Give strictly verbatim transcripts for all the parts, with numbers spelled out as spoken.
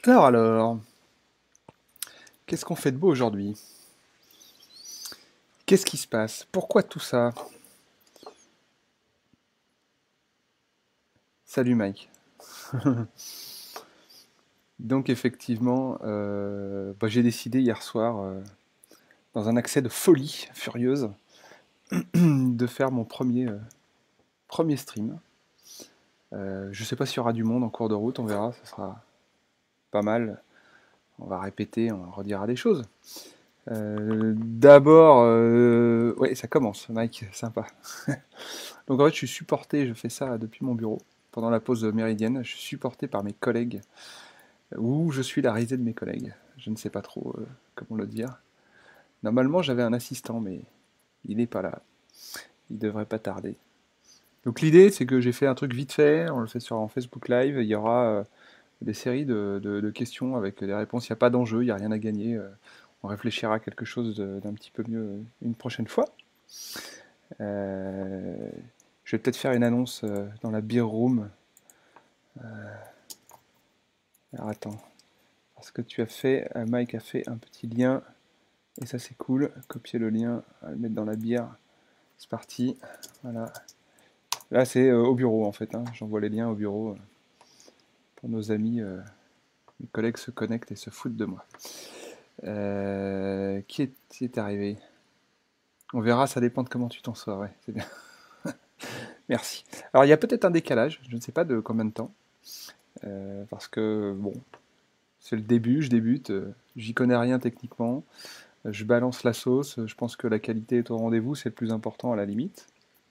Alors alors, qu'est-ce qu'on fait de beau aujourd'hui? Qu'est-ce qui se passe? Pourquoi tout ça? Salut Mike. Donc effectivement, euh, bah, j'ai décidé hier soir, euh, dans un accès de folie furieuse, de faire mon premier, euh, premier stream. Euh, je sais pas s'il y aura du monde en cours de route, on verra, ça sera pas mal. On va répéter, on redira des choses. Euh, D'abord, euh, ouais, ça commence, Mike, sympa. Donc en fait, je suis supporté, je fais ça depuis mon bureau, pendant la pause méridienne, je suis supporté par mes collègues, ou je suis la risée de mes collègues, je ne sais pas trop euh, comment le dire. Normalement, j'avais un assistant, mais il n'est pas là, il devrait pas tarder. Donc l'idée, c'est que j'ai fait un truc vite fait, on le fait sur en Facebook Live, il y aura euh, des séries de, de- de questions avec des réponses, il n'y a pas d'enjeu, il n'y a rien à gagner, euh, on réfléchira à quelque chose de- d'un petit peu mieux une prochaine fois. Euh, je vais peut-être faire une annonce euh, dans la beer room. Alors attends, parce que tu as fait, euh, Mike a fait un petit lien, et ça c'est cool. Copier le lien, on va le mettre dans la bière. C'est parti. Voilà. Là c'est euh, au bureau en fait, hein. J'envoie les liens au bureau euh, pour nos amis. Euh, mes collègues se connectent et se foutent de moi. Euh, qui, est, qui est arrivé? On verra, ça dépend de comment tu t'en sors. Ouais, c'est bien. Merci. Alors il y a peut-être un décalage, je ne sais pas de combien de temps, euh, parce que bon, c'est le début, je débute, euh, j'y connais rien techniquement. Je balance la sauce, je pense que la qualité est au rendez-vous, c'est le plus important à la limite.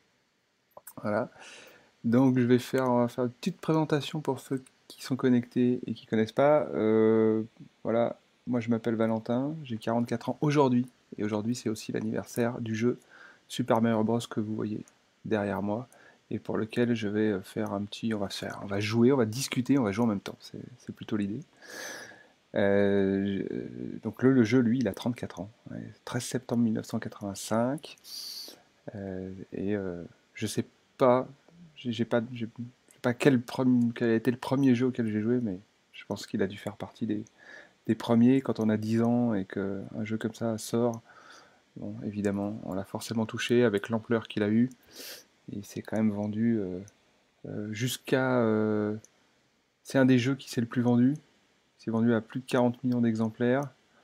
Voilà. Donc je vais faire, on va faire une petite présentation pour ceux qui sont connectés et qui ne connaissent pas. Euh, voilà, moi je m'appelle Valentin, j'ai quarante-quatre ans aujourd'hui. Et aujourd'hui c'est aussi l'anniversaire du jeu Super Mario Bros que vous voyez derrière moi. Et pour lequel je vais faire un petit, on va faire, on va jouer, on va discuter, on va jouer en même temps. C'est c'est plutôt l'idée. Euh, donc le, le jeu, lui, il a trente-quatre ans. Ouais, treize septembre mille neuf cent quatre-vingt-cinq. Euh, et euh, je sais pas, j'ai j'ai pas, j'ai je sais pas quel, prom- quel a été le premier jeu auquel j'ai joué, mais je pense qu'il a dû faire partie des, des premiers quand on a dix ans et qu'un jeu comme ça sort. Bon, évidemment, on l'a forcément touché avec l'ampleur qu'il a eu. Et c'est quand même vendu euh, euh, jusqu'à... euh, c'est un des jeux qui s'est le plus vendu. C'est vendu à plus de quarante millions d'exemplaires.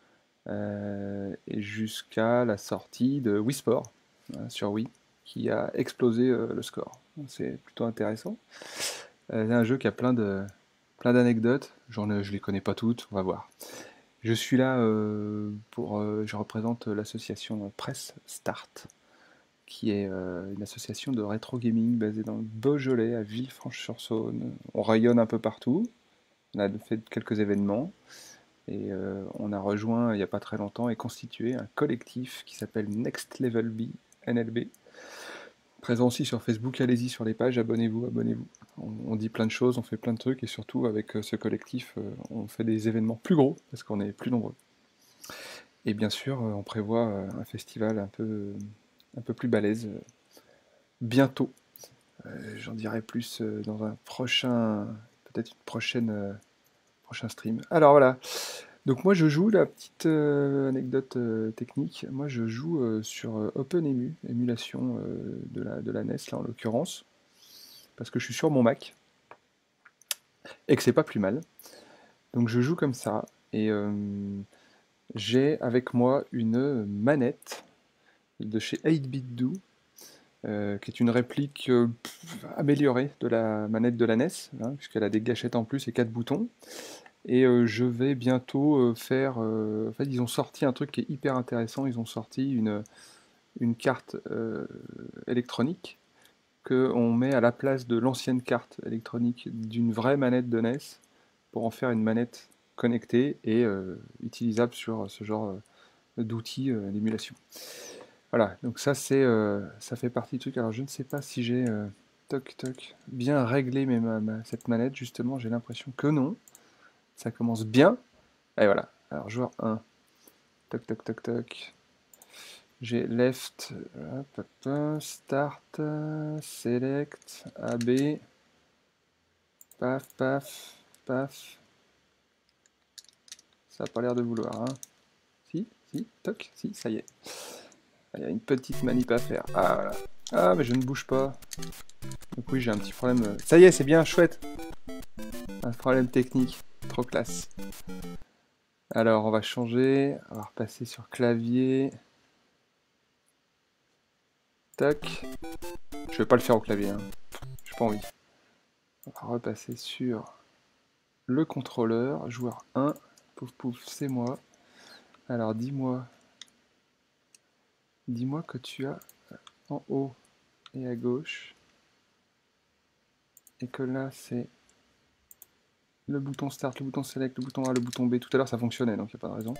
Euh, et jusqu'à la sortie de Wii Sport hein, sur Wii, qui a explosé euh, le score. C'est plutôt intéressant. Euh, c'est un jeu qui a plein de plein d'anecdotes. J'en ai- je les connais pas toutes, on va voir. Je suis là euh, pour, euh, je représente l'association Presse Start, qui est euh, une association de rétro gaming basée dans le Beaujolais, à Villefranche-sur-Saône. On rayonne un peu partout. On a fait quelques événements. Et euh, on a rejoint il n'y a pas très longtemps et constitué un collectif qui s'appelle Next Level B, N L B. Présent aussi sur Facebook, allez-y sur les pages, abonnez-vous, abonnez-vous. On, on dit plein de choses, on fait plein de trucs et surtout avec euh, ce collectif, euh, on fait des événements plus gros parce qu'on est plus nombreux. Et bien sûr, euh, on prévoit euh, un festival un peu, un peu plus balèze euh, bientôt. Euh, J'en dirai plus euh, dans un prochain, peut-être une prochaine, euh, prochain stream. Alors voilà, donc moi je joue, la petite euh, anecdote euh, technique, moi je joue euh, sur euh, OpenEMU, émulation euh, de la, de la N E S là en l'occurrence, parce que je suis sur mon Mac, et que c'est pas plus mal. Donc je joue comme ça, et euh, j'ai avec moi une manette de chez huit-bit-do, euh, qui est une réplique euh, pff, améliorée de la manette de la N E S, hein, puisqu'elle a des gâchettes en plus et quatre boutons. Et euh, je vais bientôt euh, faire... euh, en fait, ils ont sorti un truc qui est hyper intéressant, ils ont sorti une une carte euh, électronique qu'on met à la place de l'ancienne carte électronique d'une vraie manette de N E S pour en faire une manette connectée et euh, utilisable sur ce genre euh, d'outils euh, d'émulation. Voilà, donc ça c'est euh, ça fait partie du truc. Alors je ne sais pas si j'ai euh, toc toc bien réglé mes, ma, ma- cette manette justement, j'ai l'impression que non. Ça commence bien. Et voilà. Alors joueur un, toc toc toc toc. J'ai left, hop, hop, hop, start, euh, select, A B, paf, paf, paf. Ça n'a pas l'air de vouloir. Hein. Si, si, toc, si, ça y est. Il y a une petite manip à faire. Ah, voilà. Ah, mais je ne bouge pas. Donc oui, j'ai un petit problème. Ça y est, c'est bien, chouette. Un problème technique. Trop classe. Alors, on va changer. On va repasser sur clavier. Tac. Je vais pas le faire au clavier. Hein. J'ai pas envie. On va repasser sur le contrôleur. Joueur un. Pouf pouf, c'est moi. Alors, dis-moi. Dis-moi que tu as en haut et à gauche. Et que là, c'est le bouton Start, le bouton Select, le bouton A, le bouton B. Tout à l'heure, ça fonctionnait, donc il n'y a pas de raison.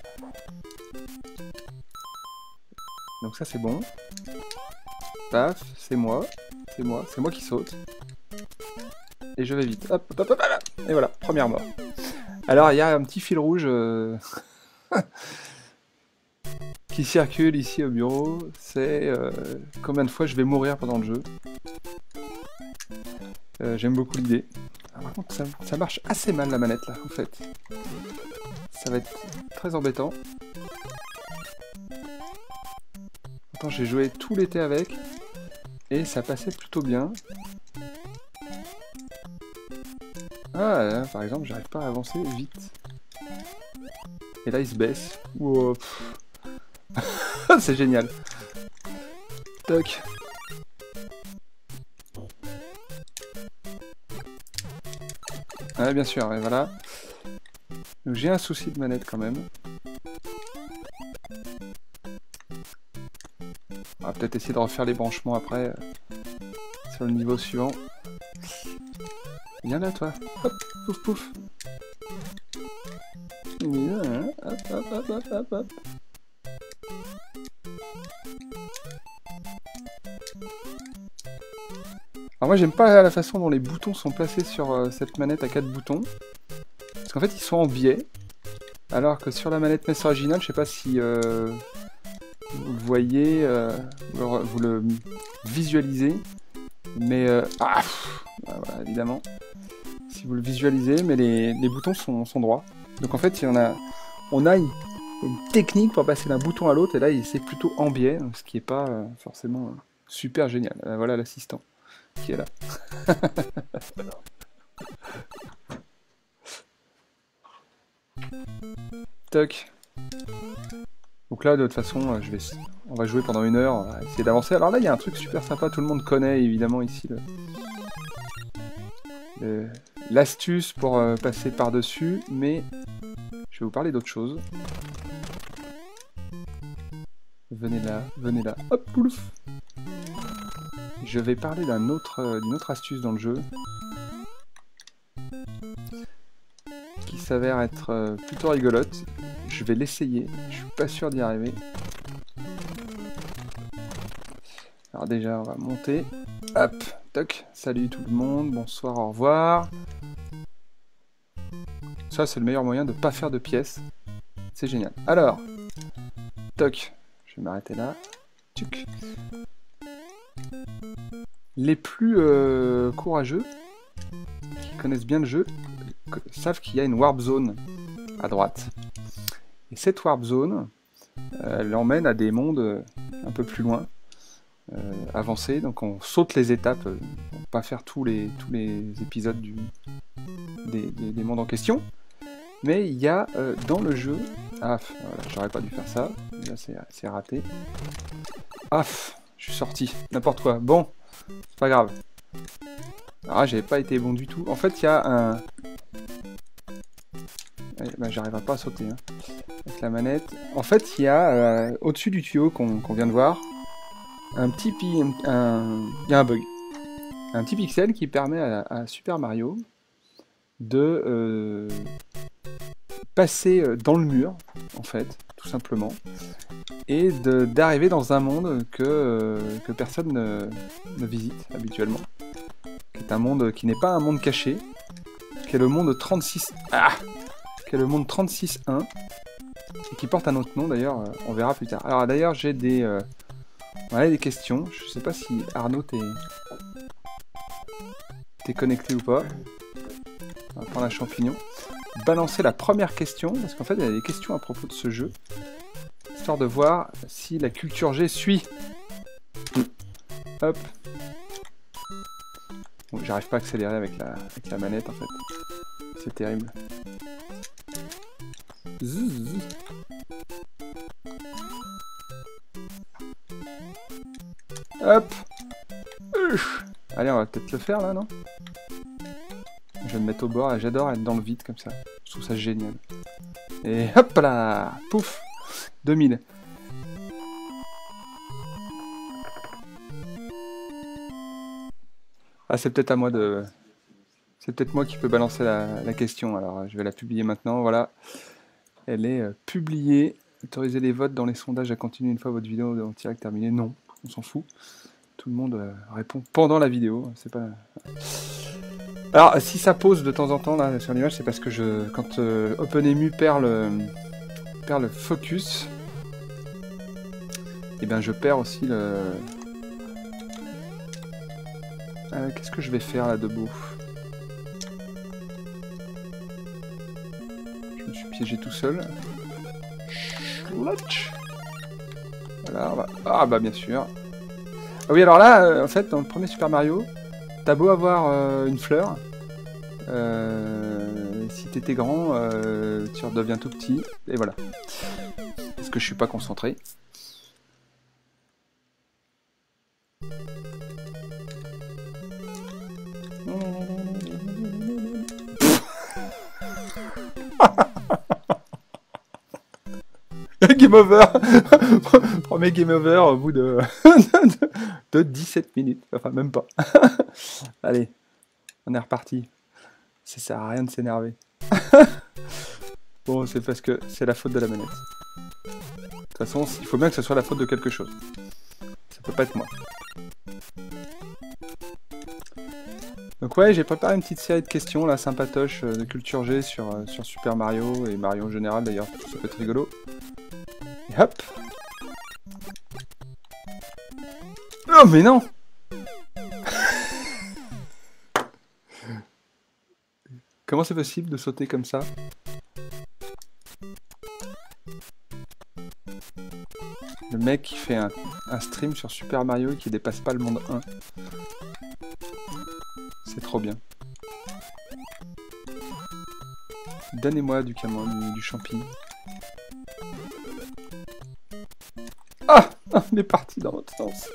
Donc ça, c'est bon. Paf, c'est moi. C'est moi. C'est moi qui saute. Et je vais vite. Hop, hop, hop, hop, hop. Et voilà, première mort. Alors, il y a un petit fil rouge euh... qui circule ici au bureau. C'est euh, combien de fois je vais mourir pendant le jeu. Euh, J'aime beaucoup l'idée. Par contre, ça, ça marche assez mal la manette là, en fait. Ça va être très embêtant. Pourtant, j'ai joué tout l'été avec et ça passait plutôt bien. Ah, là, par exemple, j'arrive pas à avancer vite. Et là, il se baisse. Wow. C'est génial. Toc. Ouais, bien sûr, et voilà. Donc j'ai un souci de manette quand même. On va peut-être essayer de refaire les branchements après, euh, sur le niveau suivant. Viens là, toi. Hop, pouf, pouf. Viens, hein. Hop, hop, hop, hop, hop, hop. Alors moi j'aime pas la façon dont les boutons sont placés sur euh, cette manette à quatre boutons. Parce qu'en fait ils sont en biais. Alors que sur la manette N E S originale, je sais pas si euh, vous le voyez, euh, vous le visualisez. Mais... Euh, ah, pff, voilà, évidemment. Si vous le visualisez, mais les, les boutons sont, sont droits. Donc en fait il y en a, on a une, une technique pour passer d'un bouton à l'autre. Et là c'est plutôt en biais, ce qui n'est pas euh, forcément euh, super génial. Euh, voilà l'assistant qui est là. Toc. Donc là, de toute façon, je vais, on va jouer pendant une heure, on va essayer d'avancer. Alors là, il y a un truc super sympa, tout le monde connaît évidemment ici le, l'astuce pour euh, passer par-dessus, mais je vais vous parler d'autre chose. Venez là, venez là, hop, pouf. Je vais parler d'un autre, euh, d'une autre astuce dans le jeu qui s'avère être euh, plutôt rigolote. Je vais l'essayer, je suis pas sûr d'y arriver. Alors déjà, on va monter. Hop, toc, salut tout le monde, bonsoir, au revoir. Ça, c'est le meilleur moyen de pas faire de pièces. C'est génial. Alors, toc, je vais m'arrêter là. Tuc. Les plus euh, courageux, qui connaissent bien le jeu, savent qu'il y a une warp zone à droite. Et cette warp zone, euh, elle emmène à des mondes un peu plus loin, euh, avancés. Donc on saute les étapes, euh, on ne va pas faire tous les, tous les épisodes du, des, des, des mondes en question. Mais il y a euh, dans le jeu... Ah, voilà, j'aurais pas dû faire ça. Là, c'est raté. Ah, je suis sorti. N'importe quoi. Bon, c'est pas grave. Ah, j'avais pas été bon du tout. En fait, il y a un... Ben, j'arriverai pas à sauter hein, avec la manette. En fait, il y a euh, au-dessus du tuyau qu'on qu'on vient de voir, un petit pi... un... il y a un bug. Un petit pixel qui permet à, à Super Mario de euh, passer dans le mur, en fait, tout simplement, et d'arriver dans un monde que, euh, que personne ne, ne visite habituellement, qui est un monde qui n'est pas un monde caché, qui est le monde trente-six... Ah qui est le monde trente-six un, et qui porte un autre nom d'ailleurs, euh, on verra plus tard. Alors d'ailleurs j'ai des, euh, voilà, des questions, je sais pas si Arnaud t'es t'es connecté ou pas. On va prendre un champignon. balancer la première question, parce qu'en fait, il y a des questions à propos de ce jeu, histoire de voir si la culture G suit. Hop. Bon, j'arrive pas à accélérer avec la, avec la manette, en fait. C'est terrible. Zzz. Hop. Uch. Allez, on va peut-être le faire, là, non? Je vais me mettre au bord, et j'adore être dans le vide, comme ça. Je trouve ça génial. Et hop là. Pouf. deux mille. Ah, c'est peut-être à moi de... C'est peut-être moi qui peux balancer la, la question. Alors, je vais la publier maintenant. Voilà. Elle est euh, publiée. Autorisez les votes dans les sondages à continuer une fois votre vidéo en direct terminée. Non, on s'en fout. Tout le monde euh, répond pendant la vidéo. C'est pas... Alors, si ça pose de temps en temps là sur l'image, c'est parce que je, quand euh, OpenEmu perd le, perd le focus, et bien je perds aussi le... Euh, Qu'est-ce que je vais faire là debout? Je me suis piégé tout seul. Voilà, on va... Ah bah bien sûr. Ah oui, alors là, euh, en fait, dans le premier Super Mario, t'as beau avoir euh, une fleur, euh, si t'étais grand, euh, tu redeviens tout petit, et voilà. Parce que je suis pas concentré. Game over. Premier game over au bout de, de dix-sept minutes. Enfin, même pas. Allez, on est reparti. Ça sert à rien de s'énerver. Bon, c'est parce que c'est la faute de la manette. De toute façon, il faut bien que ce soit la faute de quelque chose. Ça peut pas être moi. Donc ouais, j'ai préparé une petite série de questions, là, sympatoches, de culture G sur, sur Super Mario, et Mario en général d'ailleurs, ça peut être rigolo. Et hop. Oh mais non. Comment c'est possible de sauter comme ça? Le mec qui fait un, un stream sur Super Mario et qui dépasse pas le monde un. C'est trop bien. Donnez-moi du camon, du, du champi. Ah, on est parti dans l'autre sens.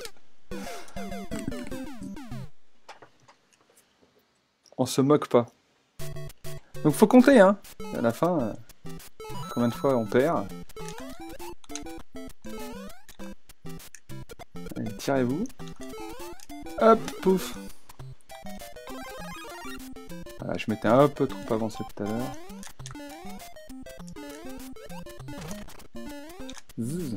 On se moque pas. Donc faut compter, hein. À la fin, euh, combien de fois on perd? Allez, tirez-vous. Hop, pouf. Voilà, je m'étais un peu trop avancé tout à l'heure. Zzz.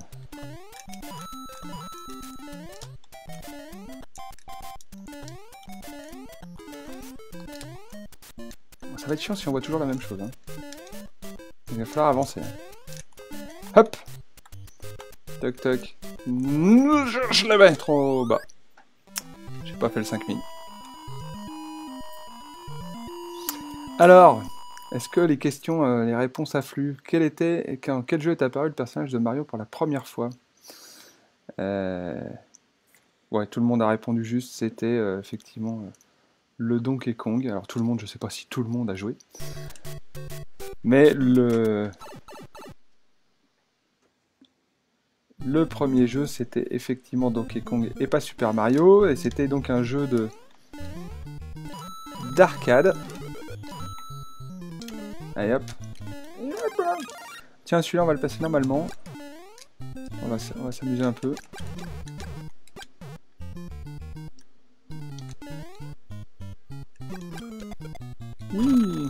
Ça va être chiant si on voit toujours la même chose. Hein. Il va falloir avancer. Hop. Toc toc. Je, je l'avais trop bas. J'ai pas fait le cinq mille. Alors, est-ce que les questions, euh, les réponses affluent? Quel était, et quand, quel jeu est apparu le personnage de Mario pour la première fois? euh... Ouais, tout le monde a répondu juste. C'était euh, effectivement euh, le Donkey Kong. Alors tout le monde, je sais pas si tout le monde a joué. Mais le... Le premier jeu, c'était effectivement Donkey Kong et pas Super Mario. Et c'était donc un jeu de d'arcade. Allez hop. Tiens, celui-là, on va le passer normalement. On va, on va s'amuser un peu. Oui.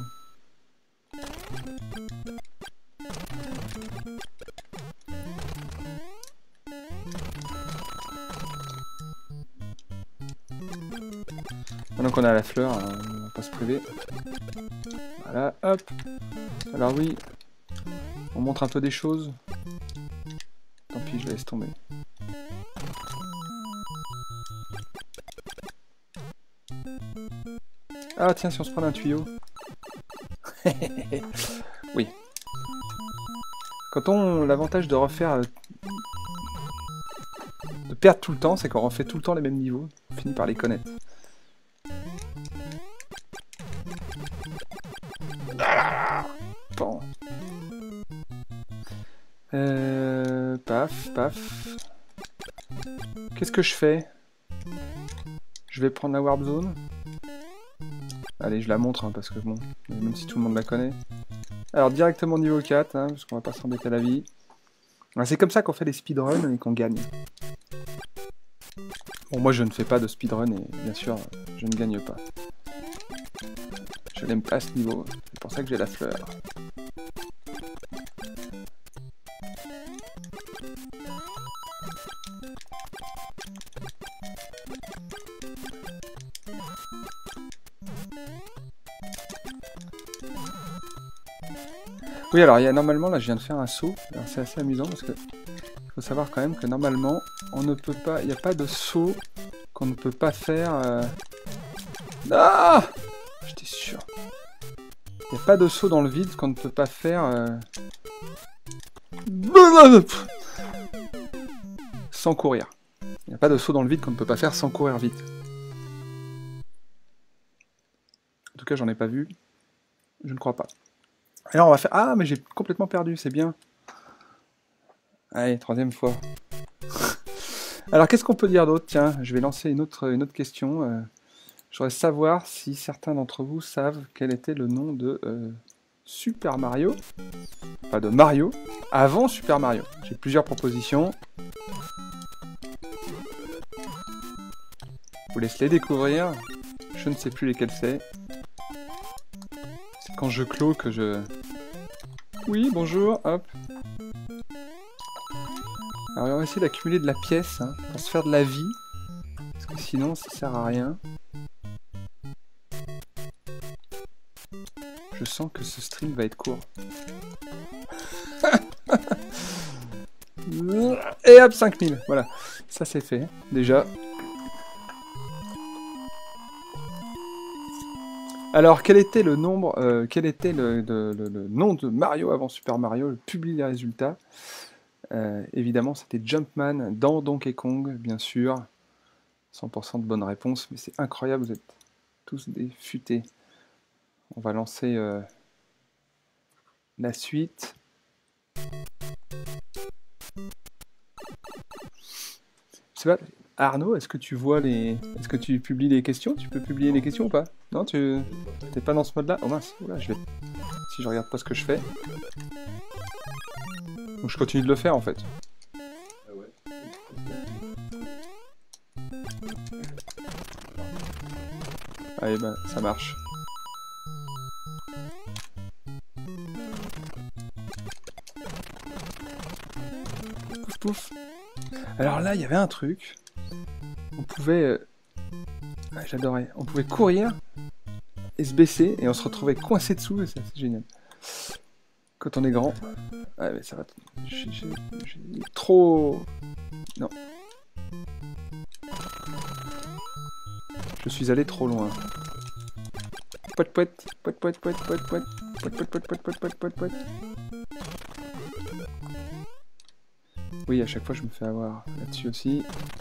Maintenant qu'on a la fleur, on va pas se priver. Voilà, hop. Alors oui, on montre un peu des choses. Tant pis, je laisse tomber. Ah tiens, si on se prend un tuyau. Oui. Quand on... L'avantage de refaire... euh, de perdre tout le temps, c'est qu'on refait tout le temps les mêmes niveaux. On finit par les connaître. Bon. Euh... Paf, paf. Qu'est-ce que je fais? Je vais prendre la Warp Zone. Allez, je la montre, hein, parce que bon, même si tout le monde la connaît. Alors, directement niveau quatre, hein, parce qu'on va pas s'embêter la vie. C'est comme ça qu'on fait des speedruns et qu'on gagne. Bon, moi, je ne fais pas de speedrun et bien sûr, je ne gagne pas. Je n'aime pas ce niveau, c'est pour ça que j'ai la fleur. Oui, alors il y a normalement, là je viens de faire un saut, c'est assez amusant parce que il faut savoir quand même que normalement on ne peut pas, il n'y a pas de saut qu'on ne peut pas faire. Euh... Ah, j'étais sûr. Il n'y a pas de saut dans le vide qu'on ne peut pas faire. Euh... Sans courir. Il n'y a pas de saut dans le vide qu'on ne peut pas faire sans courir vite. En tout cas, j'en ai pas vu. Je ne crois pas. Alors on va faire... Ah, mais j'ai complètement perdu, c'est bien. Allez, troisième fois. Alors, qu'est-ce qu'on peut dire d'autre? Tiens, je vais lancer une autre, une autre question. Euh, je voudrais savoir si certains d'entre vous savent quel était le nom de euh, Super Mario. Pas de Mario, avant Super Mario. J'ai plusieurs propositions. Je vous laisse les découvrir. Je ne sais plus lesquelles c'est. C'est quand je clôt que je... Oui, bonjour, hop. Alors on va essayer d'accumuler de la pièce, hein, pour se faire de la vie. Parce que sinon, ça sert à rien. Je sens que ce stream va être court. Et hop, cinq mille, voilà. Ça c'est fait, déjà. Alors, quel était le nombre, euh, quel était le, le, le, le nom de Mario avant Super Mario? Je publie les résultats. Euh, évidemment, c'était Jumpman dans Donkey Kong, bien sûr. cent pour cent de bonnes réponses, mais c'est incroyable, vous êtes tous des futés. On va lancer euh, la suite. C'est pas... Arnaud, est-ce que tu vois les... Est-ce que tu publies les questions? Tu peux publier les questions ou pas? Non, tu... T'es pas dans ce mode-là? Oh mince, oula, je vais... Si je regarde pas ce que je fais... Donc je continue de le faire, en fait. Allez, ben, ça marche. Pouf, pouf. Alors là, il y avait un truc... On pouvait... Euh... Ah, j'adorais. On pouvait courir et se baisser et on se retrouvait coincé dessous et c'est génial. Quand on est grand... Ah mais ça va... J'ai trop... Non. Je suis allé trop loin. Poète poète, poète poète poète poète poète, poète poète poète poète poète poète poète poète. Oui, à chaque fois je me fais avoir là-dessus aussi.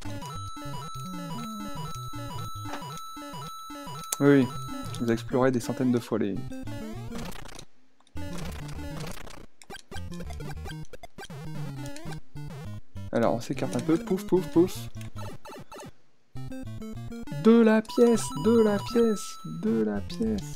Oui, oui, vous avez exploré des centaines de fois les... Alors on s'écarte un peu, pouf pouf pouf. De la pièce, de la pièce, de la pièce.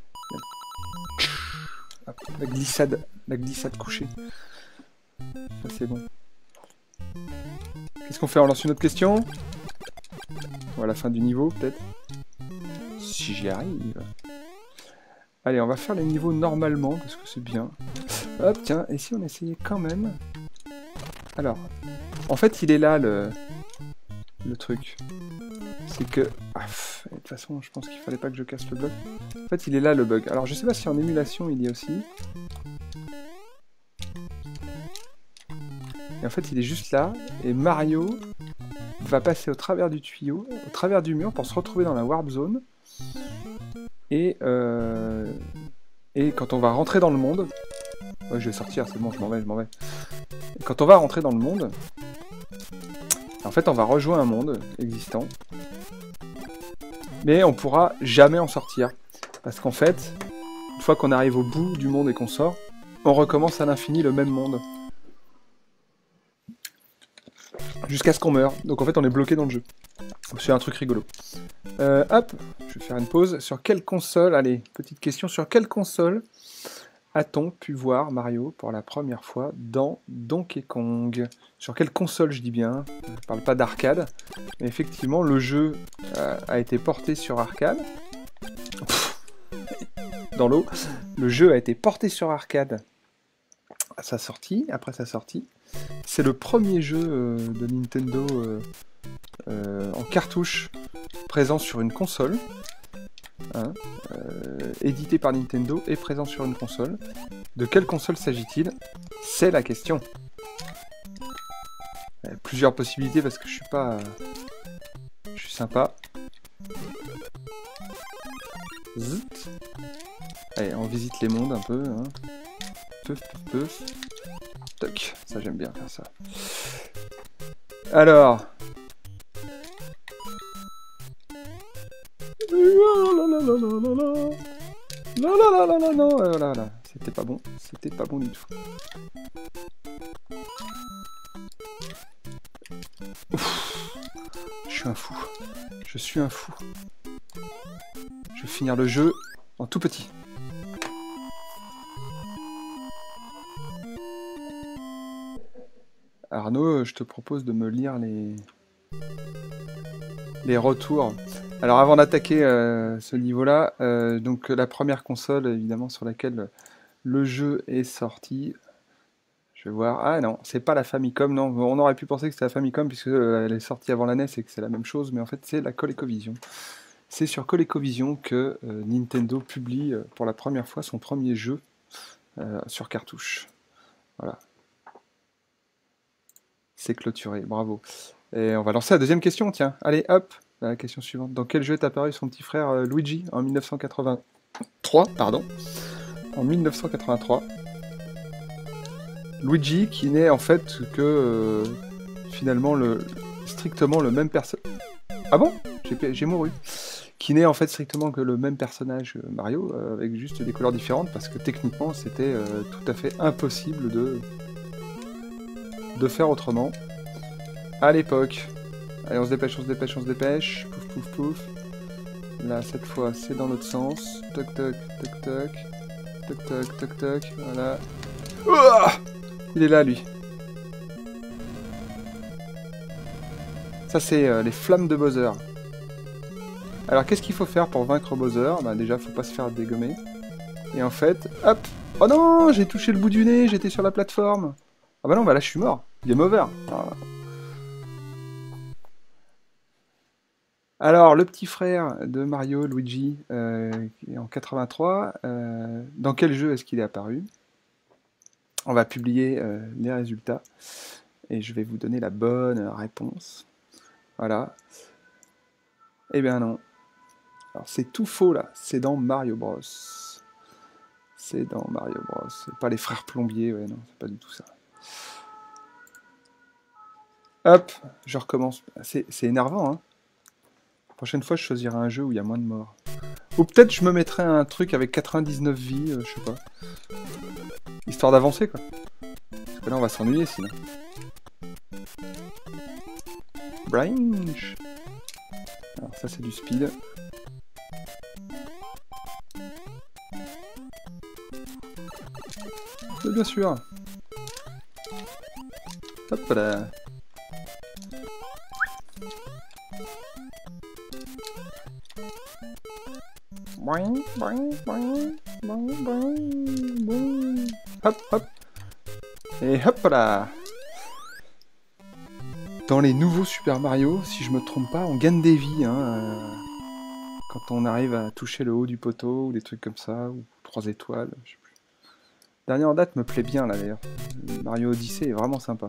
Hop, la glissade, la glissade couchée. Ça c'est bon. Qu'est-ce qu'on fait? On lance une autre question? Ou à la fin du niveau peut-être? Si j'y arrive. Allez, on va faire les niveaux normalement, parce que c'est bien. Hop, tiens, et si on essayait quand même... Alors, en fait, il est là, le, le truc. C'est que... Ah, pff, de toute façon, je pense qu'il fallait pas que je casse le bloc. En fait, il est là, le bug. Alors, je sais pas si en émulation, il y a aussi. Et en fait, il est juste là, et Mario va passer au travers du tuyau, au travers du mur, pour se retrouver dans la Warp Zone. Et, euh, Et quand on va rentrer dans le monde... Ouais, je vais sortir, c'est bon, je m'en vais, je m'en vais. Et quand on va rentrer dans le monde, en fait, on va rejoindre un monde existant. Mais on pourra jamais en sortir. Parce qu'en fait, une fois qu'on arrive au bout du monde et qu'on sort, on recommence à l'infini le même monde. Jusqu'à ce qu'on meure. Donc en fait, on est bloqué dans le jeu. C'est un truc rigolo. Euh, hop, je vais faire une pause. Sur quelle console, allez, petite question, sur quelle console a-t-on pu voir Mario pour la première fois dans Donkey Kong? Sur quelle console, je dis bien, je ne parle pas d'arcade, mais effectivement, le jeu euh, a été porté sur arcade. Dans l'eau. Le jeu a été porté sur arcade à sa sortie, après sa sortie. C'est le premier jeu euh, de Nintendo euh, euh, en cartouche présent sur une console. Hein, euh, édité par Nintendo et présent sur une console. De quelle console s'agit-il? C'est la question. Il y a plusieurs possibilités parce que je suis pas... Je suis sympa. Zut. Allez, on visite les mondes un peu. Hein. Peuf, peuf, peuf. Toc, ça j'aime bien faire ça. Alors... Voilà, c'était pas bon, c'était pas bon du tout. Ouf. Je suis un fou, je suis un fou. Je vais finir le jeu en tout petit. Arnaud, je te propose de me lire les les retours. Alors avant d'attaquer euh, ce niveau-là, euh, donc la première console évidemment sur laquelle le jeu est sorti, je vais voir. Ah non, c'est pas la Famicom, non. On aurait pu penser que c'était la Famicom puisque euh, elle est sortie avant la N E S et que c'est la même chose, mais en fait c'est la ColecoVision. C'est sur ColecoVision que euh, Nintendo publie euh, pour la première fois son premier jeu euh, sur cartouche. Voilà. C'est clôturé, bravo. Et on va lancer la deuxième question, tiens. Allez, hop. La question suivante. Dans quel jeu est apparu son petit frère euh, Luigi en mille neuf cent quatre-vingt-trois, pardon. En mille neuf cent quatre-vingt-trois. Luigi qui n'est en fait que euh, finalement le strictement le même personnage. Ah bon? J'ai mouru. Qui n'est en fait strictement que le même personnage Mario euh, avec juste des couleurs différentes parce que techniquement c'était euh, tout à fait impossible de de faire autrement à l'époque. Allez, on se dépêche, on se dépêche, on se dépêche. Pouf, pouf, pouf. Là, cette fois, c'est dans l'autre sens. Toc, toc, toc, toc. Toc, toc, toc, toc. Voilà. Ouah, il est là, lui. Ça, c'est euh, les flammes de Bowser. Alors, qu'est-ce qu'il faut faire pour vaincre Bowser? Bah, déjà, faut pas se faire dégommer. Et en fait, hop. Oh non, j'ai touché le bout du nez, j'étais sur la plateforme. Ah bah non, bah là, je suis mort. Game over. Ah. Alors, le petit frère de Mario, Luigi, euh, en quatre-vingt-trois, euh, dans quel jeu est-ce qu'il est apparu? On va publier euh, les résultats et je vais vous donner la bonne réponse. Voilà. Eh bien non. Alors c'est tout faux là, c'est dans Mario Bros. C'est dans Mario Bros. C'est pas les frères plombiers, ouais non, c'est pas du tout ça. Hop, je recommence. C'est énervant, hein. La prochaine fois, je choisirai un jeu où il y a moins de morts. Ou peut-être je me mettrai un truc avec quatre-vingt-dix-neuf vies, euh, je sais pas. Histoire d'avancer, quoi. Parce que là, on va s'ennuyer, sinon. Branch. Alors, ça, c'est du speed. Mais bien sûr. Hop là. Boing, boing, boing, boing, boing, boing. Hop, hop. Et hop là. Dans les nouveaux Super Mario, si je me trompe pas, on gagne des vies. Hein, euh, quand on arrive à toucher le haut du poteau, ou des trucs comme ça, ou trois étoiles, je sais plus. Dernière date me plaît bien là d'ailleurs. Mario Odyssey est vraiment sympa.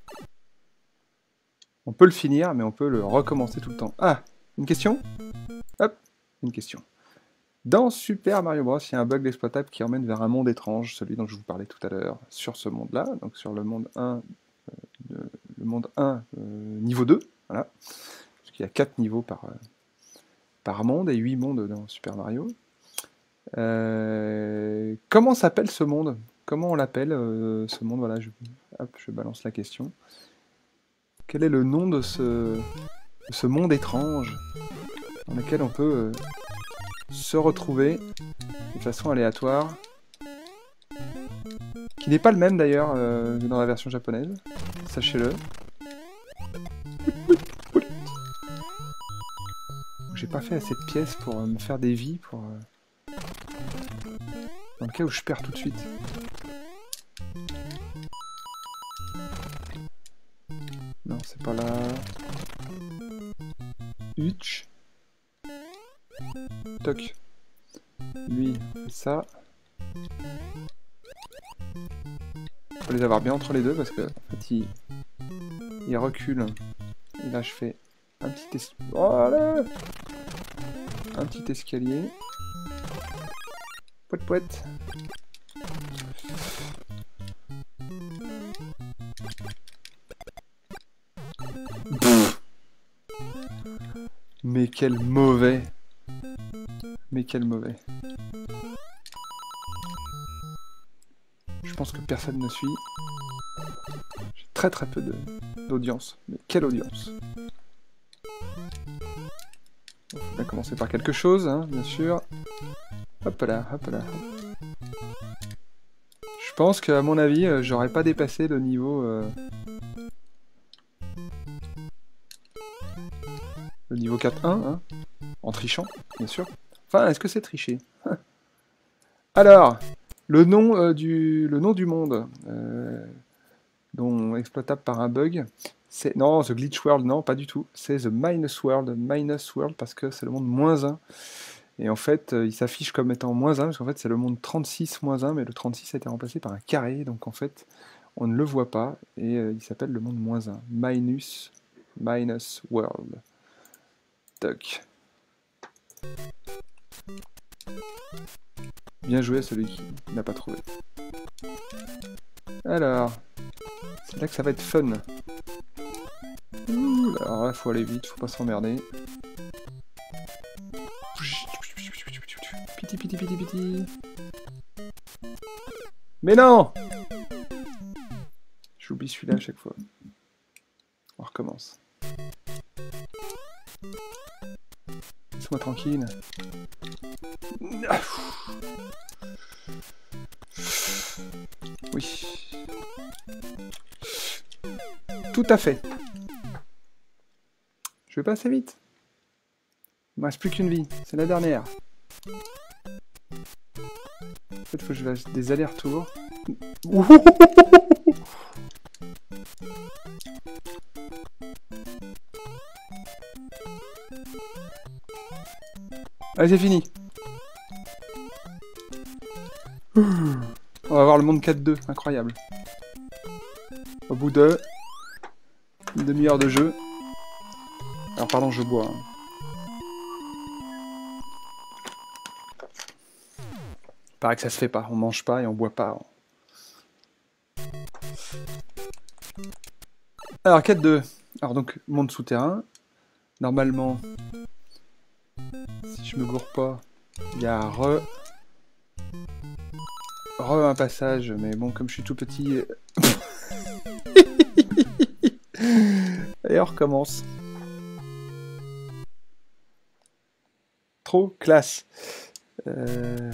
On peut le finir, mais on peut le recommencer tout le temps. Ah, une question? Hop, une question. Dans Super Mario Bros, il y a un bug exploitable qui emmène vers un monde étrange, celui dont je vous parlais tout à l'heure, sur ce monde-là, donc sur le monde un, euh, de, le monde un euh, niveau deux, voilà. Parce qu'il y a quatre niveaux par, euh, par monde et huit mondes dans Super Mario. Euh, comment s'appelle ce monde? Comment on l'appelle euh, ce monde? Voilà, je, hop, je balance la question. Quel est le nom de ce, de ce monde étrange dans lequel on peut euh, se retrouver de façon aléatoire, qui n'est pas le même d'ailleurs euh, dans la version japonaise, sachez-le. J'ai pas fait assez de pièces pour euh, me faire des vies, pour euh, dans le cas où je perds tout de suite. Non, c'est pas là. Hutch. Toc. Lui, fait ça. Faut les avoir bien entre les deux parce que en fait, il, il recule. Et là, je fais un petit es... voilà, un petit escalier. Pouet pouet. Mais quel mauvais. Mais quel mauvais. Je pense que personne ne suit. J'ai très très peu d'audience. Mais quelle audience. On va commencer par quelque chose, hein, bien sûr. Hop là, hop là. Je pense qu'à mon avis, euh, j'aurais pas dépassé le niveau... Euh... Le niveau quatre un, hein, en trichant, bien sûr. Enfin, est-ce que c'est tricher? Alors, le nom, euh, du, le nom du monde, euh, dont exploitable par un bug, c'est... Non, The Glitch World, non, pas du tout. C'est The Minus World, Minus World, parce que c'est le monde moins un. Et en fait, euh, il s'affiche comme étant moins un, parce qu'en fait, c'est le monde trente-six moins un, mais le trente-six a été remplacé par un carré, donc en fait, on ne le voit pas, et euh, il s'appelle le monde moins un. Minus, Minus World. Toc. Bien joué à celui qui n'a pas trouvé. Alors, c'est là que ça va être fun. Ouh, alors là, faut aller vite, faut pas s'emmerder. Piti piti piti piti. Mais non! J'oublie celui-là à chaque fois. On recommence. Laisse-moi tranquille. Oui. Tout à fait. Je vais passer vite. Il me reste plus qu'une vie. C'est la dernière. En fait, il faut que je fasse des allers-retours. Allez, c'est fini. On va voir le monde quatre deux, incroyable. Au bout de une demi-heure de jeu. Alors pardon, je bois. Hein. Il paraît que ça se fait pas, on mange pas et on boit pas. Alors quatre deux. Alors donc, monde souterrain. Normalement, si je me gourre pas, il y a re... Re un passage, mais bon, comme je suis tout petit... Et on recommence. Trop classe. Euh...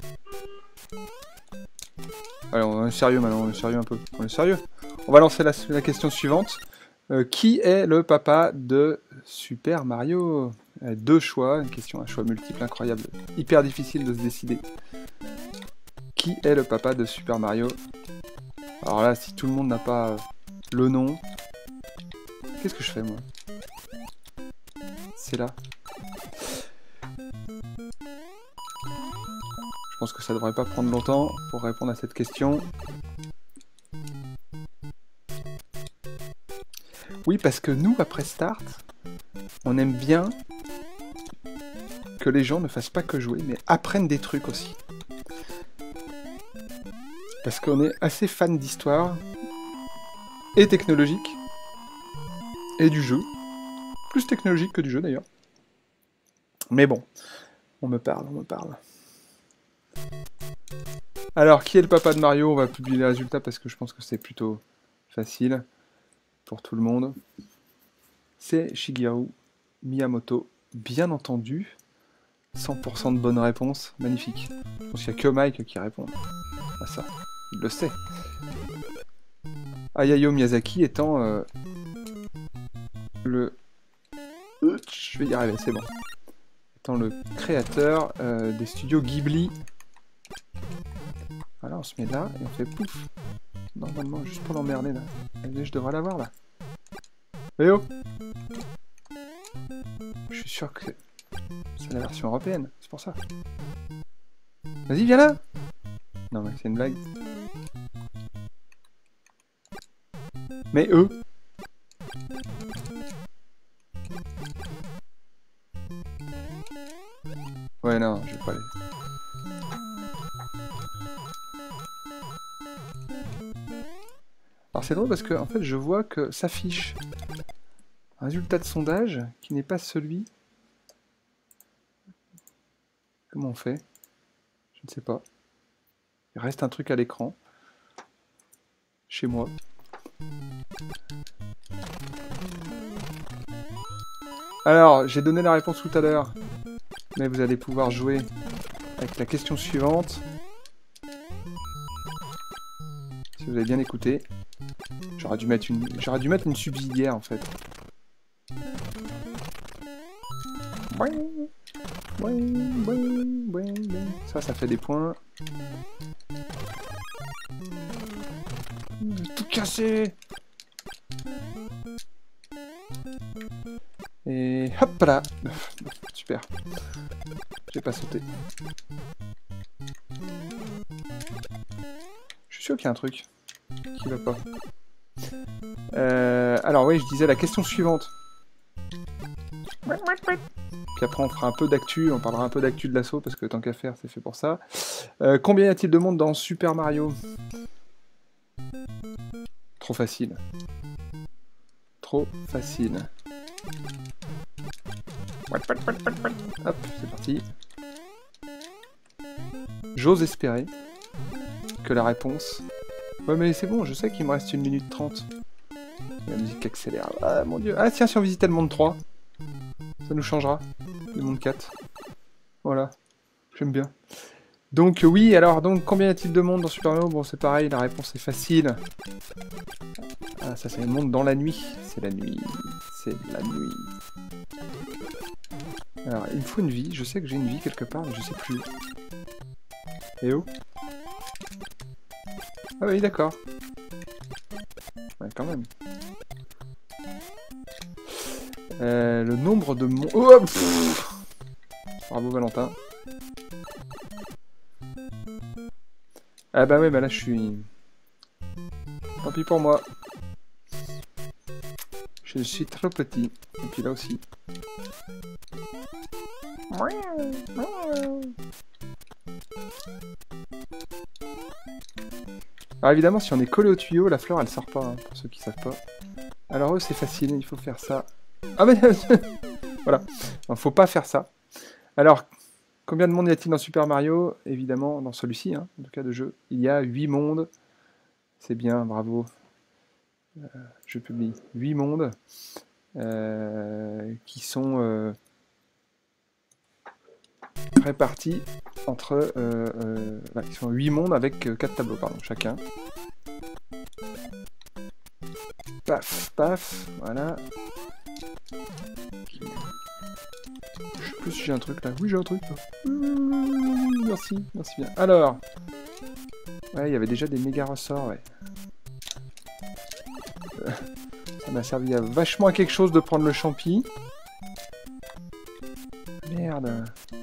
Allez, on est sérieux maintenant, on est sérieux un peu. On est sérieux. On va lancer la, la question suivante. Euh, qui est le papa de Super Mario? euh, Deux choix, une question à choix multiple incroyable. Hyper difficile de se décider. Qui est le papa de Super Mario? Alors là, si tout le monde n'a pas le nom... Qu'est-ce que je fais, moi? C'est là. Je pense que ça devrait pas prendre longtemps pour répondre à cette question. Oui, parce que nous, après Start, on aime bien que les gens ne fassent pas que jouer, mais apprennent des trucs aussi. Parce qu'on est assez fan d'histoire, et technologique, et du jeu. Plus technologique que du jeu d'ailleurs. Mais bon, on me parle, on me parle. Alors, qui est le papa de Mario? On va publier les résultats parce que je pense que c'est plutôt facile pour tout le monde. C'est Shigeru Miyamoto, bien entendu. cent pour cent de bonnes réponses, magnifique. Je pense qu'il n'y a que Mike qui répond à ça. Il le sait. Hayao Miyazaki étant euh, le... Je vais y arriver, c'est bon. Étant le créateur euh, des studios Ghibli. Voilà, on se met là et on fait pouf. Normalement, juste pour l'emmerder là. Allez, je devrais l'avoir là. Eh oh! Je suis sûr que c'est la version européenne, c'est pour ça. Vas-y, viens là! Non, mais c'est une blague. Mais eux... Ouais, non, je vais pas aller. Alors c'est drôle parce que en fait je vois que s'affiche un résultat de sondage qui n'est pas celui... Comment on fait? Je ne sais pas. Il reste un truc à l'écran. Chez moi. Alors, j'ai donné la réponse tout à l'heure. Mais vous allez pouvoir jouer avec la question suivante. Si vous avez bien écouté. J'aurais dû mettre une, j'aurais dû mettre une subsidiaire en fait. Ça, ça fait des points. Tout cassé. Et hop là. Super. J'ai pas sauté. Je suis sûr qu'il y a un truc qui va pas. Euh, alors oui, je disais la question suivante. Puis après on fera un peu d'actu, on parlera un peu d'actu de l'assaut parce que tant qu'à faire c'est fait pour ça. Euh, combien y a-t-il de monde dans Super Mario? Trop facile. Trop facile. Hop, c'est parti. J'ose espérer que la réponse... Ouais mais c'est bon, je sais qu'il me reste une minute trente. La musique accélère. Ah mon dieu. Ah tiens, si on visitait le monde trois, ça nous changera. Le monde quatre. Voilà. J'aime bien. Donc oui, alors donc combien y a-t-il de monde dans Super Mario? Bon c'est pareil, la réponse est facile. Ah ça c'est le monde dans la nuit. C'est la nuit. C'est la nuit. Alors il me faut une vie, je sais que j'ai une vie quelque part, mais je sais plus. Et oh. Ah oui d'accord. Ouais quand même. Euh, le nombre de mon... Oh pff. Bravo Valentin. Ah bah ouais, bah là je suis... Tant pis pour moi. Je suis trop petit. Et puis là aussi. Alors évidemment, si on est collé au tuyau, la fleur elle sort pas, hein, pour ceux qui savent pas. Alors eux c'est facile, il faut faire ça. Ah mais... Voilà, il faut pas faire ça. Alors, combien de monde y a-t-il dans Super Mario? Évidemment, dans celui-ci, hein, en tout cas de jeu, il y a huit mondes. C'est bien, bravo. Euh, je publie huit mondes euh, qui sont euh, répartis entre... Euh, euh, bah, qui sont huit mondes avec euh, quatre tableaux, pardon, chacun. Paf, paf, voilà. Je sais plus si j'ai un truc là. Oui, j'ai un truc là. Mmh, merci, merci bien. Alors. Ouais, il y avait déjà des méga ressorts, ouais. Euh, ça m'a servi à vachement à quelque chose de prendre le champi. Merde.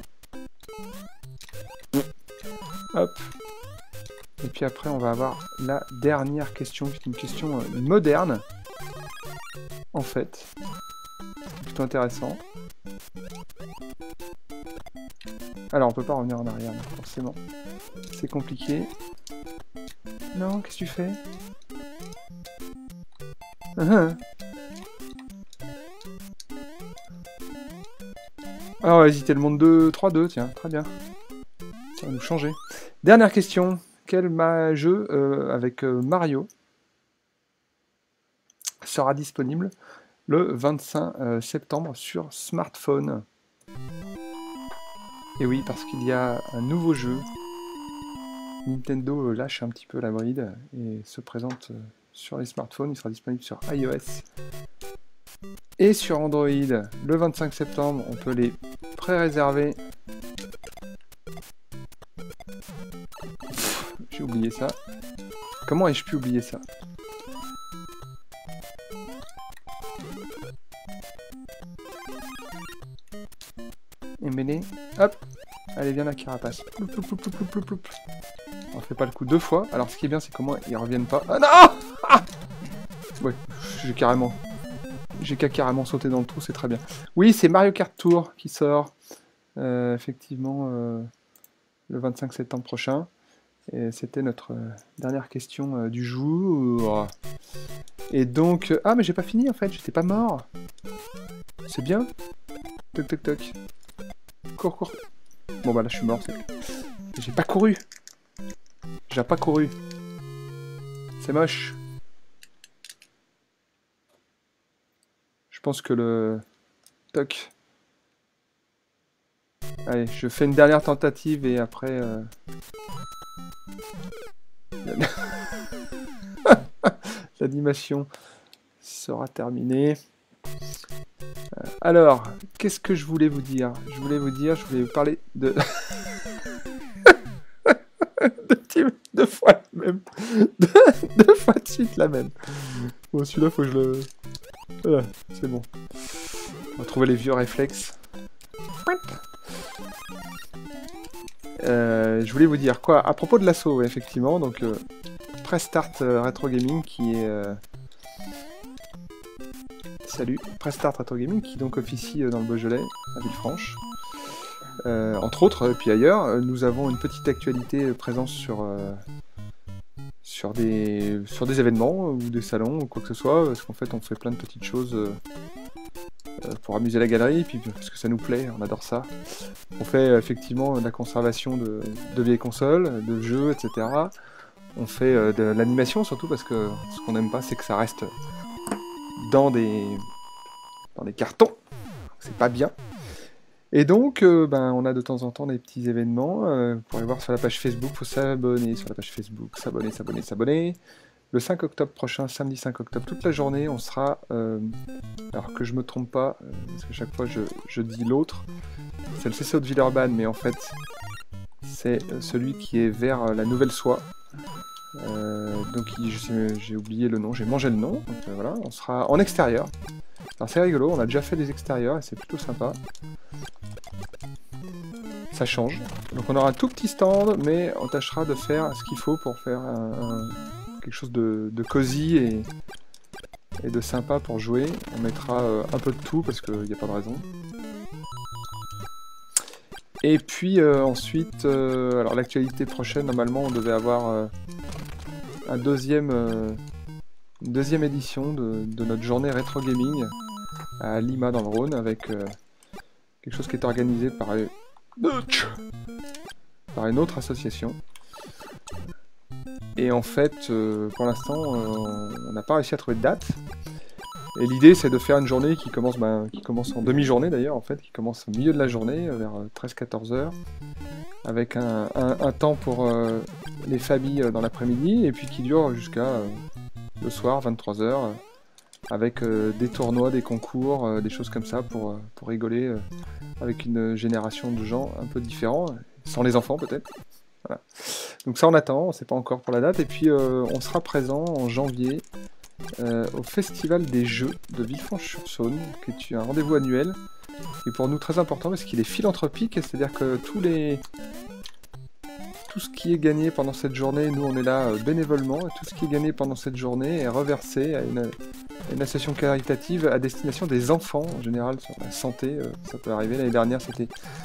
Hop. Et puis après, on va avoir la dernière question, qui est une question euh, moderne. En fait. C'est plutôt intéressant. Alors, on peut pas revenir en arrière, là, forcément. C'est compliqué. Non, qu'est-ce que tu fais? uh-huh. Alors, vas-y, t'es le monde deux, trois deux, tiens, très bien. Ça va nous changer. Dernière question. Quel ma jeu euh, avec euh, Mario sera disponible le vingt-cinq euh, septembre sur smartphone? Et oui, parce qu'il y a un nouveau jeu. Nintendo lâche un petit peu la bride et se présente sur les smartphones. Il sera disponible sur iOS et sur Android le vingt-cinq septembre. On peut les pré-réserver. J'ai oublié ça. Comment ai-je pu oublier ça? Et mêlé. Hop. Allez, viens la carapace. Ploup, ploup, ploup, ploup, ploup, ploup. On fait pas le coup deux fois. Alors, ce qui est bien, c'est comment ils reviennent pas. Ah non ah ouais, j'ai carrément... J'ai qu'à carrément sauter dans le trou, c'est très bien. Oui, c'est Mario Kart Tour qui sort, euh, effectivement, euh, le vingt-cinq septembre prochain. Et c'était notre euh, dernière question euh, du jour. Et donc... Euh, ah, mais j'ai pas fini, en fait. J'étais pas mort. C'est bien. Toc, toc, toc. Cours, cours. Bon, bah là, je suis mort. J'ai pas couru. J'ai pas couru. C'est moche. Je pense que le... Toc. Allez, je fais une dernière tentative et après... Euh... L'animation sera terminée. Euh, alors, qu'est-ce que je voulais vous dire? Je voulais vous dire, je voulais vous parler de... de deux fois la même. deux, deux fois de suite la même. Bon, celui-là, faut que je le... Voilà, c'est bon. On va trouver les vieux réflexes. Euh, je voulais vous dire quoi à propos de l'assaut, ouais, effectivement. Donc, euh, Press Start euh, Retro Gaming qui est... Euh... Salut, Press Start Retro Gaming qui donc officie euh, dans le Beaujolais, à Villefranche. Euh, entre autres, et puis ailleurs, euh, nous avons une petite actualité euh, présente sur... Euh... Sur des, sur des événements ou des salons ou quoi que ce soit, parce qu'en fait on fait plein de petites choses euh, pour amuser la galerie, et puis parce que ça nous plaît, on adore ça. On fait euh, effectivement de la conservation de, de vieilles consoles, de jeux, et cetera. On fait euh, de l'animation surtout parce que ce qu'on n'aime pas c'est que ça reste dans des, dans des cartons, c'est pas bien. Et donc, euh, ben, on a de temps en temps des petits événements. Euh, vous pourrez voir sur la page Facebook, il faut s'abonner sur la page Facebook, s'abonner, s'abonner, s'abonner. Le cinq octobre prochain, samedi cinq octobre, toute la journée, on sera... Euh, alors que je me trompe pas, euh, parce que chaque fois je, je dis l'autre, c'est le C C O de Villeurbanne, mais en fait, c'est celui qui est vers la Nouvelle Soie. Euh, donc j'ai oublié le nom, j'ai mangé le nom. Donc euh, voilà, on sera en extérieur. Alors c'est rigolo, on a déjà fait des extérieurs et c'est plutôt sympa. Ça change. Donc on aura un tout petit stand, mais on tâchera de faire ce qu'il faut pour faire un, un, quelque chose de, de cosy et, et de sympa pour jouer. On mettra euh, un peu de tout parce qu'il n'y a pas de raison. Et puis euh, ensuite, euh, alors l'actualité prochaine, normalement on devait avoir euh, un deuxième, euh, une deuxième édition de, de notre journée rétro gaming à Lima dans le Rhône avec euh, quelque chose qui est organisé par, par une autre association. Et en fait, euh, pour l'instant, euh, on n'a pas réussi à trouver de date. Et l'idée, c'est de faire une journée qui commence, ben, qui commence en demi-journée d'ailleurs, en fait, qui commence au milieu de la journée, vers treize quatorze heures, avec un, un, un temps pour euh, les familles dans l'après-midi, et puis qui dure jusqu'à euh, le soir, vingt-trois heures, euh, avec euh, des tournois, des concours, euh, des choses comme ça, pour, euh, pour rigoler, euh, avec une génération de gens un peu différents, sans les enfants peut-être. Voilà. Donc ça on attend, on ne sait pas encore pour la date, et puis euh, on sera présent en janvier, Euh, au Festival des Jeux de Villefranche-sur-Saône, qui est un rendez-vous annuel, et pour nous très important parce qu'il est philanthropique, c'est-à-dire que tous les... tout ce qui est gagné pendant cette journée, nous on est là euh, bénévolement, et tout ce qui est gagné pendant cette journée est reversé à une, à une association caritative à destination des enfants, en général sur la santé, euh, ça peut arriver. L'année dernière c'était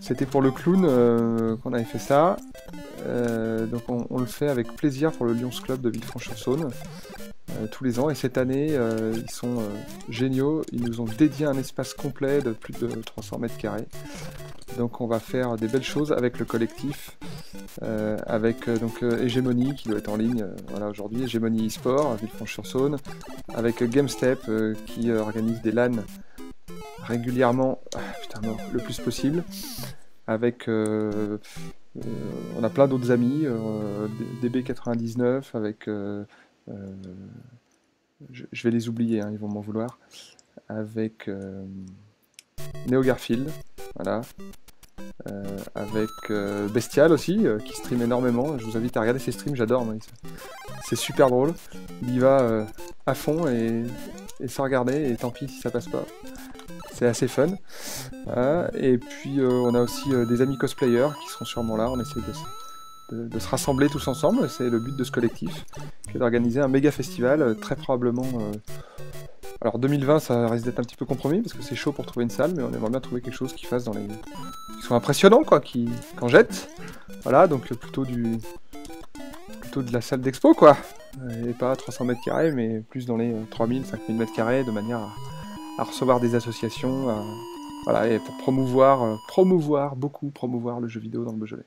C'était pour le clown euh, qu'on avait fait ça. Euh, donc on, on le fait avec plaisir pour le Lions Club de Villefranche-sur-Saône. Euh, tous les ans, et cette année euh, ils sont euh, géniaux, ils nous ont dédié un espace complet de plus de trois cents mètres carrés, donc on va faire des belles choses avec le collectif, euh, avec euh, donc euh, Hégémonie qui doit être en ligne euh, voilà, aujourd'hui, Hégémonie e-sport, Villefranche-sur-Saône, avec euh, GameStep euh, qui euh, organise des LAN régulièrement, ah, putain, non, le plus possible, avec euh, euh, on a plein d'autres amis, euh, D B quatre-vingt-dix-neuf, avec euh, Euh, je, je vais les oublier, hein, ils vont m'en vouloir. Avec euh, Neo Garfield, voilà. Euh, avec euh, Bestial aussi, euh, qui stream énormément. Je vous invite à regarder ses streams, j'adore. C'est super drôle. Il y va euh, à fond et, et sans regarder, et tant pis si ça passe pas. C'est assez fun. Voilà. Et puis euh, on a aussi euh, des amis cosplayers qui seront sûrement là. On essaie de De, de se rassembler tous ensemble, c'est le but de ce collectif, qui est d'organiser un méga festival, euh, très probablement... Euh... Alors deux mille vingt, ça risque d'être un petit peu compromis, parce que c'est chaud pour trouver une salle, mais on aimerait bien trouver quelque chose qui fasse dans les... qui soit impressionnant, quoi, qui qu'en jette. Voilà, donc euh, plutôt du... plutôt de la salle d'expo, quoi. Et pas trois cents mètres carrés, mais plus dans les euh, trois mille, cinq mille mètres carrés, de manière à, à recevoir des associations, à... voilà, et pour promouvoir, euh, promouvoir, beaucoup promouvoir le jeu vidéo dans le Beaujolais.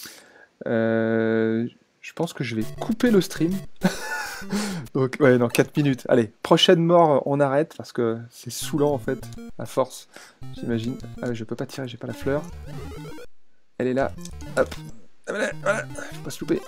Euh, je pense que je vais couper le stream. Donc, ouais, dans quatre minutes. Allez, prochaine mort, on arrête parce que c'est saoulant en fait, à force, j'imagine. Ah, je peux pas tirer, j'ai pas la fleur. Elle est là. Hop. Voilà, voilà. Faut pas se louper.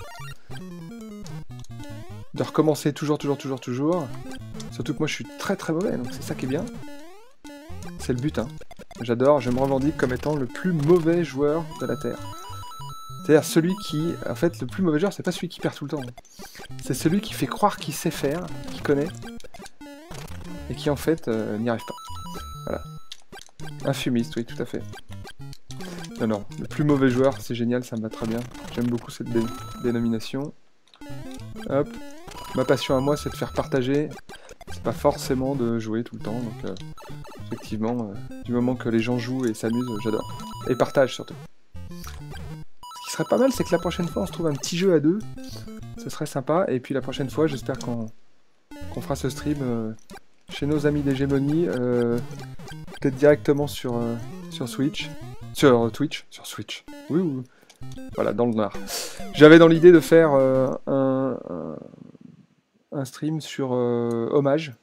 De recommencer toujours, toujours, toujours, toujours. Surtout que moi je suis très très mauvais, donc c'est ça qui est bien. C'est le but, hein. J'adore, je me revendique comme étant le plus mauvais joueur de la Terre. C'est-à-dire celui qui, en fait, le plus mauvais joueur, c'est pas celui qui perd tout le temps. C'est celui qui fait croire qu'il sait faire, qu'il connaît, et qui en fait euh, n'y arrive pas. Voilà. Un fumiste, oui, tout à fait. Non, non, le plus mauvais joueur, c'est génial, ça me va très bien. J'aime beaucoup cette dé dénomination. Hop. Ma passion à moi, c'est de faire partager. C'est pas forcément de jouer tout le temps, donc euh, effectivement, euh, du moment que les gens jouent et s'amusent, j'adore. Et partagent surtout. Ce qui serait pas mal, c'est que la prochaine fois, on se trouve un petit jeu à deux. Ce serait sympa. Et puis la prochaine fois, j'espère qu'on qu'on fera ce stream euh, chez nos amis d'Hégémonie. Euh, Peut-être directement sur, euh, sur Switch. Sur euh, Twitch. Sur Switch. Oui, oui. Voilà, dans le noir. J'avais dans l'idée de faire euh, un, un, un stream sur euh, Hommage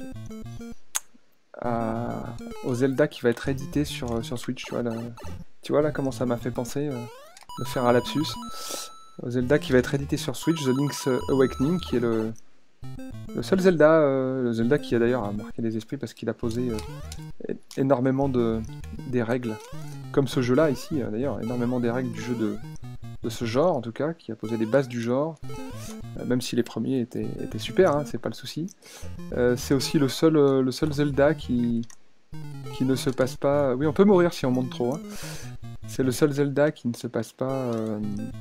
à, au Zelda qui va être édité sur, sur Switch. Tu vois, là, tu vois là comment ça m'a fait penser euh, de faire un lapsus. Au Zelda qui va être édité sur Switch, The Link's Awakening, qui est le, le seul Zelda, euh, le Zelda qui a d'ailleurs marqué les esprits parce qu'il a posé euh, énormément de, des règles, comme ce jeu-là ici, euh, d'ailleurs, énormément des règles du jeu de, de ce genre, en tout cas, qui a posé les bases du genre, euh, même si les premiers étaient, étaient super, hein, c'est pas le souci. Euh, c'est aussi le seul, euh, le seul Zelda qui, qui ne se passe pas... Oui, on peut mourir si on monte trop, hein. C'est le seul Zelda qui ne se passe pas... Euh,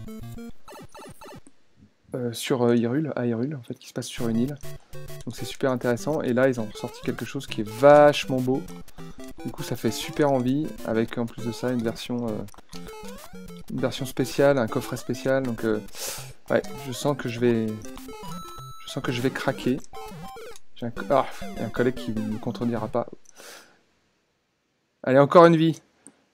Euh, sur euh, Hyrule, à Hyrule, en fait, qui se passe sur une île. Donc c'est super intéressant. Et là, ils ont sorti quelque chose qui est vachement beau. Du coup, ça fait super envie, avec en plus de ça une version, euh, une version spéciale, un coffret spécial. Donc, euh, ouais, je sens que je vais, je sens que je vais craquer. J'ai un, ah, il y a un collègue qui ne me contredira pas. Allez, encore une vie.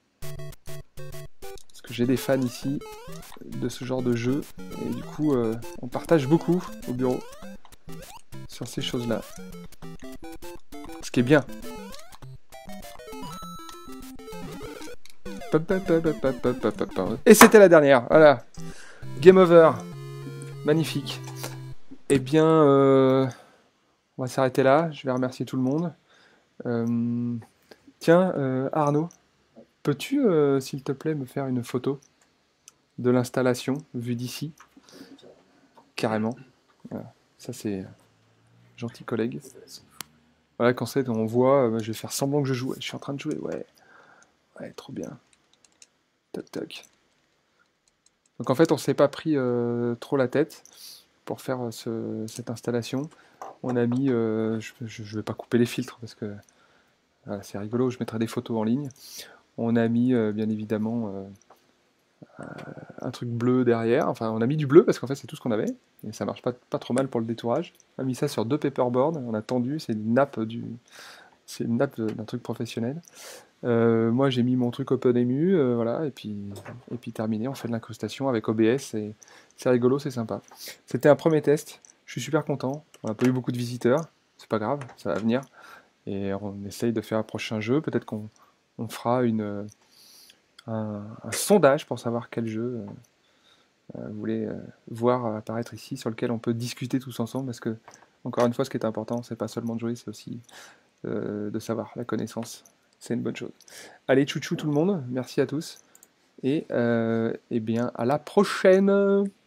J'ai des fans ici de ce genre de jeu et du coup euh, on partage beaucoup au bureau sur ces choses là, ce qui est bien. Et c'était la dernière, voilà, game over, magnifique. Et bien euh, on va s'arrêter là, je vais remercier tout le monde. Euh, tiens euh, Arnaud, peux-tu, euh, s'il te plaît, me faire une photo de l'installation vue d'ici? Carrément. Voilà. Ça, c'est gentil collègue. Voilà, quand c'est, on voit, euh, je vais faire semblant que je joue. Je suis en train de jouer, ouais. Ouais, trop bien. Toc, toc. Donc en fait, on s'est pas pris euh, trop la tête pour faire ce, cette installation. On a mis... Euh, je, je, je vais pas couper les filtres parce que voilà, c'est rigolo, je mettrai des photos en ligne. On a mis euh, bien évidemment euh, un truc bleu derrière. Enfin, on a mis du bleu parce qu'en fait c'est tout ce qu'on avait. Et ça marche pas, pas trop mal pour le détourage. On a mis ça sur deux paperboards. On a tendu. C'est une nappe du, c'est une nappe d'un truc professionnel. Euh, moi j'ai mis mon truc OpenEMU, euh, voilà, et puis, et puis terminé. On fait de l'incrustation avec O B S. Et c'est rigolo, c'est sympa. C'était un premier test. Je suis super content. On n'a pas eu beaucoup de visiteurs. C'est pas grave, ça va venir. Et on essaye de faire un prochain jeu. Peut-être qu'on on fera une, un, un sondage pour savoir quel jeu euh, vous voulez euh, voir apparaître ici, sur lequel on peut discuter tous ensemble. Parce que, encore une fois, ce qui est important, c'est pas seulement de jouer, c'est aussi euh, de savoir. La connaissance, c'est une bonne chose. Allez, chouchou tout le monde. Merci à tous. Et, euh, et bien, à la prochaine!